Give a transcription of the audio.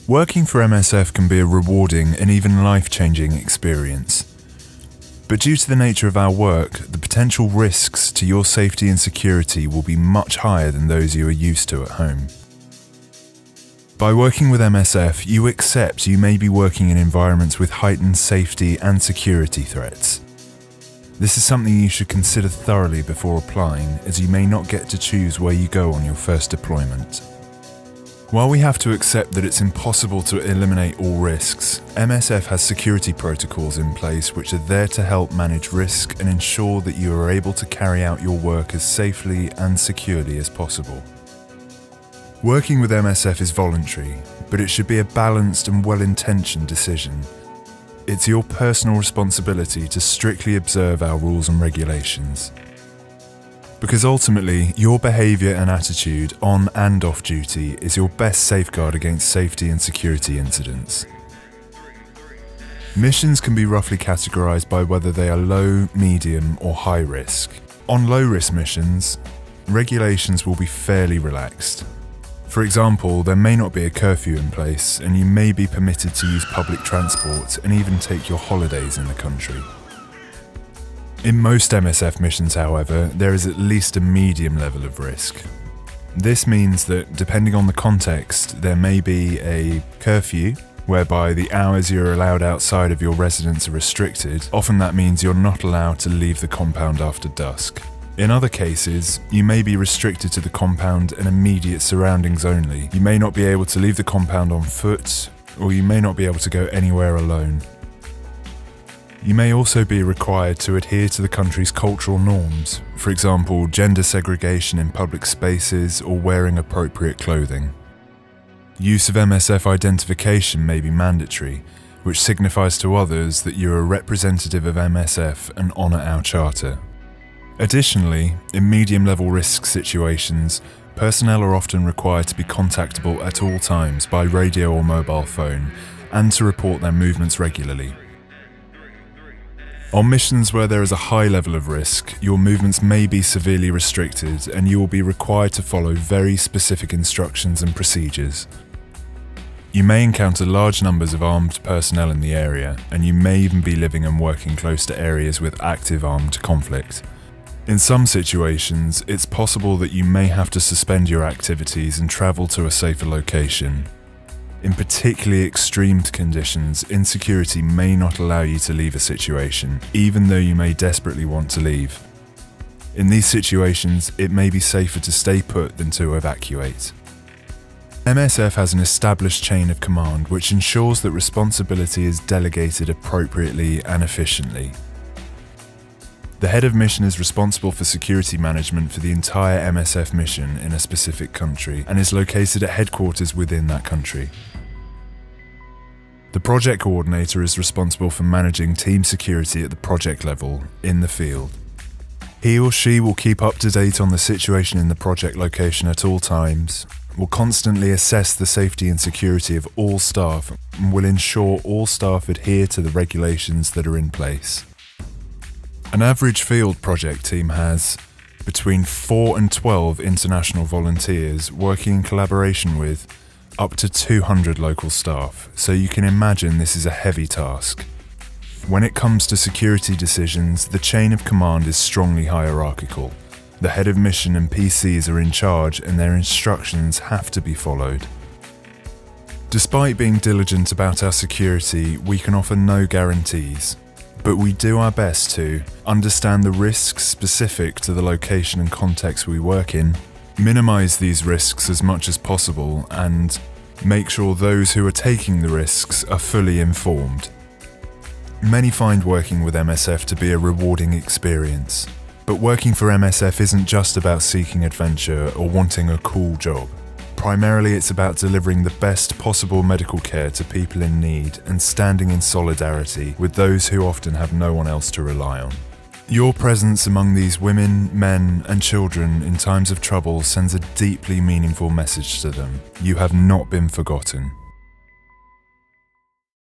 Working for MSF can be a rewarding and even life-changing experience. But due to the nature of our work, the potential risks to your safety and security will be much higher than those you are used to at home. By working with MSF, you accept you may be working in environments with heightened safety and security threats. This is something you should consider thoroughly before applying, as you may not get to choose where you go on your first deployment. While we have to accept that it's impossible to eliminate all risks, MSF has security protocols in place which are there to help manage risk and ensure that you are able to carry out your work as safely and securely as possible. Working with MSF is voluntary, but it should be a balanced and well-intentioned decision. It's your personal responsibility to strictly observe our rules and regulations. Because ultimately, your behaviour and attitude on and off duty is your best safeguard against safety and security incidents. Missions can be roughly categorised by whether they are low, medium or high risk. On low risk missions, regulations will be fairly relaxed. For example, there may not be a curfew in place and you may be permitted to use public transport and even take your holidays in the country. In most MSF missions, however, there is at least a medium level of risk. This means that, depending on the context, there may be a curfew, whereby the hours you're allowed outside of your residence are restricted. Often that means you're not allowed to leave the compound after dusk. In other cases, you may be restricted to the compound and immediate surroundings only. You may not be able to leave the compound on foot, or you may not be able to go anywhere alone. You may also be required to adhere to the country's cultural norms, for example, gender segregation in public spaces or wearing appropriate clothing. Use of MSF identification may be mandatory, which signifies to others that you are a representative of MSF and honour our charter. Additionally, in medium-level risk situations, personnel are often required to be contactable at all times by radio or mobile phone, and to report their movements regularly. On missions where there is a high level of risk, your movements may be severely restricted and you will be required to follow very specific instructions and procedures. You may encounter large numbers of armed personnel in the area, and you may even be living and working close to areas with active armed conflict. In some situations, it's possible that you may have to suspend your activities and travel to a safer location. In particularly extreme conditions, insecurity may not allow you to leave a situation, even though you may desperately want to leave. In these situations, it may be safer to stay put than to evacuate. MSF has an established chain of command which ensures that responsibility is delegated appropriately and efficiently. The head of mission is responsible for security management for the entire MSF mission in a specific country and is located at headquarters within that country. The project coordinator is responsible for managing team security at the project level in the field. He or she will keep up to date on the situation in the project location at all times, will constantly assess the safety and security of all staff, and will ensure all staff adhere to the regulations that are in place. An average field project team has between 4 and 12 international volunteers working in collaboration with up to 200 local staff, so you can imagine this is a heavy task. When it comes to security decisions, the chain of command is strongly hierarchical. The head of mission and PCs are in charge and their instructions have to be followed. Despite being diligent about our security, we can offer no guarantees. But we do our best to understand the risks specific to the location and context we work in, minimize these risks as much as possible, and make sure those who are taking the risks are fully informed. Many find working with MSF to be a rewarding experience, but working for MSF isn't just about seeking adventure or wanting a cool job. Primarily, it's about delivering the best possible medical care to people in need and standing in solidarity with those who often have no one else to rely on. Your presence among these women, men, and children in times of trouble sends a deeply meaningful message to them. You have not been forgotten.